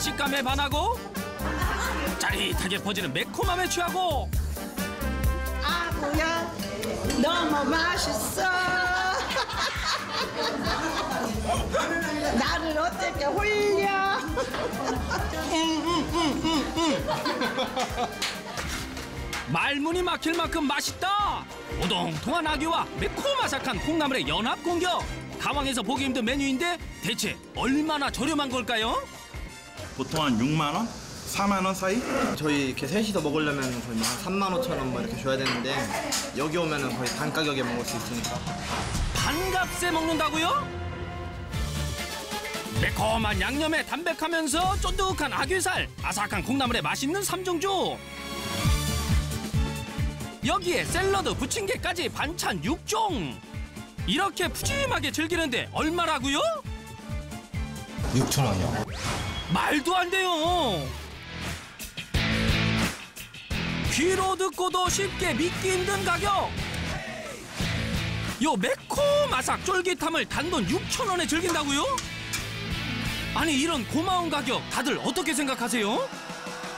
식감에 반하고 짜릿하게 퍼지는 매콤함에 취하고 아구야 너무 맛있어. 나를 어떻게 홀려. 말문이 막힐 만큼 맛있다. 오동통한 아귀와 매콤아삭한 콩나물의 연합 공격. 가왕에서 보기 힘든 메뉴인데 대체 얼마나 저렴한 걸까요? 보통 한 6만 원? 4만 원 사이? 저희 이렇게 셋이서 먹으려면 거의 한 3만 5천 원 뭐 이렇게 줘야 되는데 여기 오면은 거의 반 가격에 먹을 수 있으니까. 반값에 먹는다고요? 매콤한 양념에 담백하면서 쫀득한 아귀살, 아삭한 콩나물에 맛있는 삼종주. 여기에 샐러드, 부침개까지 반찬 6종. 이렇게 푸짐하게 즐기는데 얼마라고요? 6,000원이요. 말도 안 돼요. 귀로 듣고도 쉽게 믿기 힘든 가격. 요 매콤아삭 쫄깃함을 단돈 6,000원에 즐긴다고요? 아니 이런 고마운 가격 다들 어떻게 생각하세요?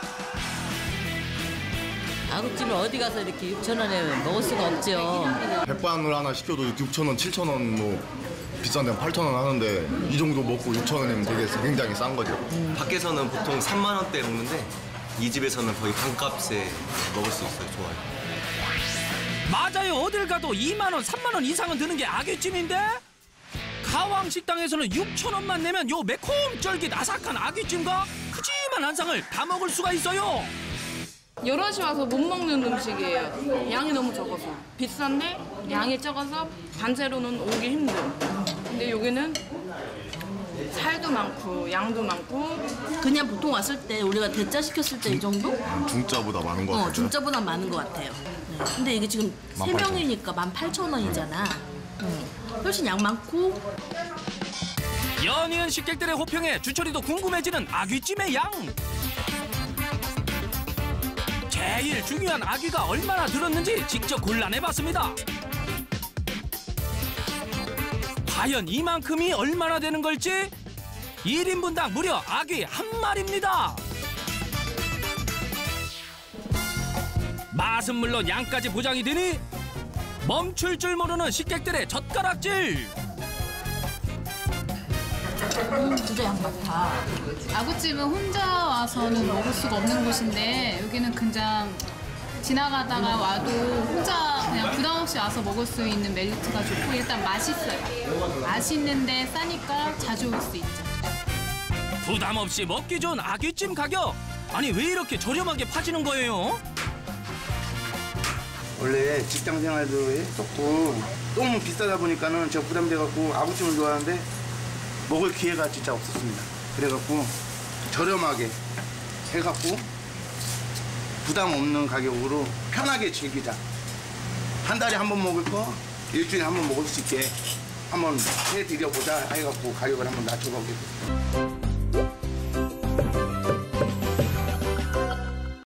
아구찜을 어디 가서 이렇게 6,000원에 먹을 수가 없죠. 백반을 하나 시켜도 6,000원, 7,000원 뭐 비싼 데는 8,000원 하는데 이 정도 먹고 6,000원이면 되게 굉장히 싼 거죠. 밖에서는 보통 3만 원대 먹는데 이 집에서는 거의 반값에 먹을 수 있어요. 좋아요. 맞아요. 어딜 가도 2만 원, 3만 원 이상은 드는 게 아귀찜인데 가왕 식당에서는 6,000원만 내면 요 매콤 쫄깃 아삭한 아귀찜과 푸짐한 한 상을 다 먹을 수가 있어요. 여럿이 와서 못 먹는 음식이에요. 양이 너무 적어서. 비싼데 양이 적어서 단체로는 오기 힘든. 근데 여기는 살도 많고 양도 많고. 그냥 보통 왔을 때 우리가 대짜 시켰을 때 이 정도? 중짜보다 많은 것 같아요. 중짜보다 많은 것 같아요. 네. 근데 이게 지금 3명이니까 18,000원이잖아. 훨씬 양 많고. 연이은 식객들의 호평에 주철이도 궁금해지는 아귀찜의 양. 제일 중요한 아귀가 얼마나 들었는지 직접 골라내봤습니다. 과연 이만큼이 얼마나 되는 걸지 1인분당 무려 아귀 한 마리입니다. 맛은 물론 양까지 보장이 되니 멈출 줄 모르는 식객들의 젓가락질. 진짜 양 많다. 아구찜은 혼자 와서는 먹을 수가 없는 곳인데 여기는 그냥 지나가다가 와도 혼자 그냥 부담 없이 와서 먹을 수 있는 메리트가 좋고 일단 맛있어요. 맛있는데 싸니까 자주 올 수 있죠. 부담 없이 먹기 좋은 아귀찜 가격. 아니 왜 이렇게 저렴하게 파지는 거예요? 원래 직장 생활도 했었고 너무 비싸다 보니까는 제가 부담돼갖고 아구찜을 좋아하는데 먹을 기회가 진짜 없었습니다. 그래갖고 저렴하게 해갖고 부담 없는 가격으로 편하게 즐기자. 한 달에 한 번 먹을 거 일주일에 한 번 먹을 수 있게 한번 해드려보자 해갖고 가격을 한번 낮춰보겠습니다.